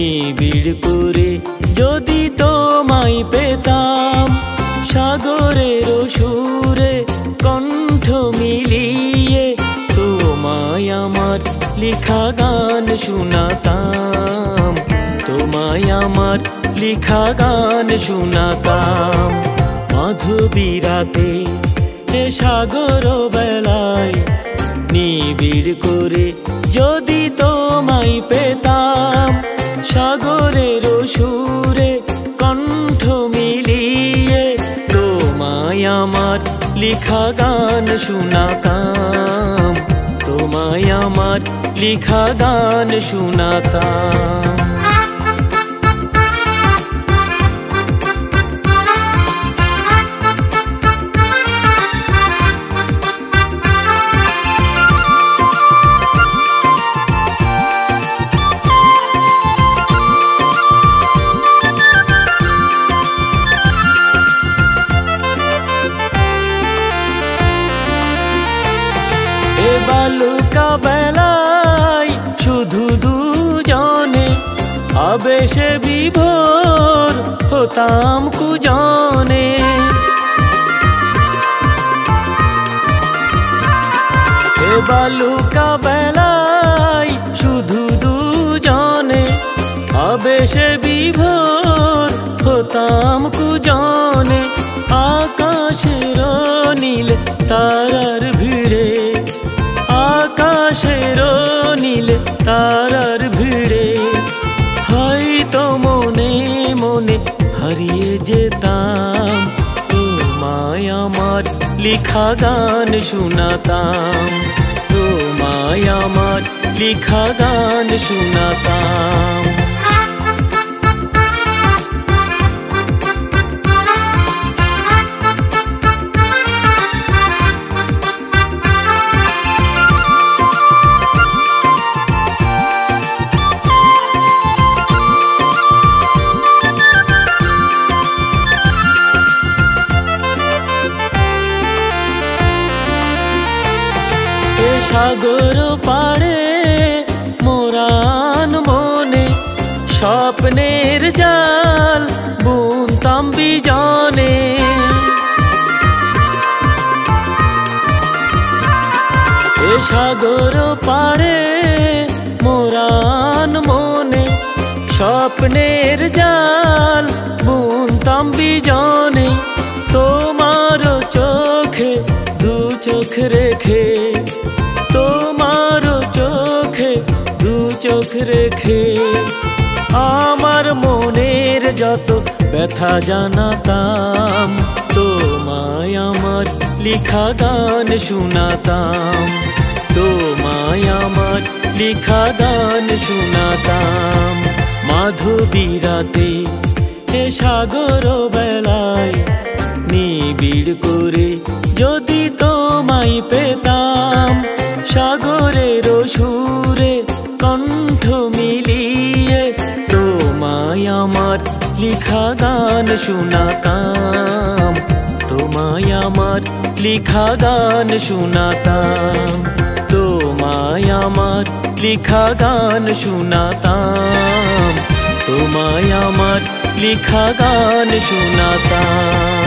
নিবিড় করে যদি তোমায় পেতাম, সাগরের সুরে কণ্ঠ মিলিয়ে তোমায় আমার লিখা গান শোনাতাম, তোমায় আমার লিখা গান শোনাতাম। মাধবীরাতে এ সাগর বেলায় নিবিড় করে যদি তোমায় পেতাম, সাগরের সুরে কণ্ঠ মিলিয়ে তোমায় আমার লিখা গান শোনাতাম, তোমায় আমার লিখা গান শোনাতাম। বালুকা বেলায় শুধু দুজনে আবেশে বিভোর হতাম কুজনে। এ বালুকা বেলায় শুধু দুজনে আবেশে বিভোর হতাম কুজনে। আকাশের নীল তারার ভিড়ে, আকাশের নীল তারার ভিড়ে হয়তো মনে মনে হারিয়ে যেতাম, তোমায় আমার লিখা গান শোনাতাম, তোমায় আমার লিখা গান শোনাতাম। সাগর পাড়ে মোরান মনে স্বপ্নের জাল বুনতাম বিজনে। এ সাগর পাড়ে মোরান মনে স্বপ্নের জাল বুনতাম বিজনে। তোমার চোখে দু চোখ রেখে, তোমার চোখে দু চোখ রেখে আমার মনের যত ব্যথা জানাতাম, তোমায় আমার লিখা গান শোনাতাম, তোমায় আমার লিখা গান শোনাতাম। মাধবীরাতে এ সাগর বেলায় নিবিড় করে যদি তোমায় পেতাম, সাগরের সুরে কণ্ঠ মিলিয়ে তোমায় আমার লিখা গান শোনাতাম, তোমায় আমার লিখা গান শোনাতাম, তোমায় আমার লিখা গান শোনাতাম, তোমায় আমার লিখা গান শোনাতাম।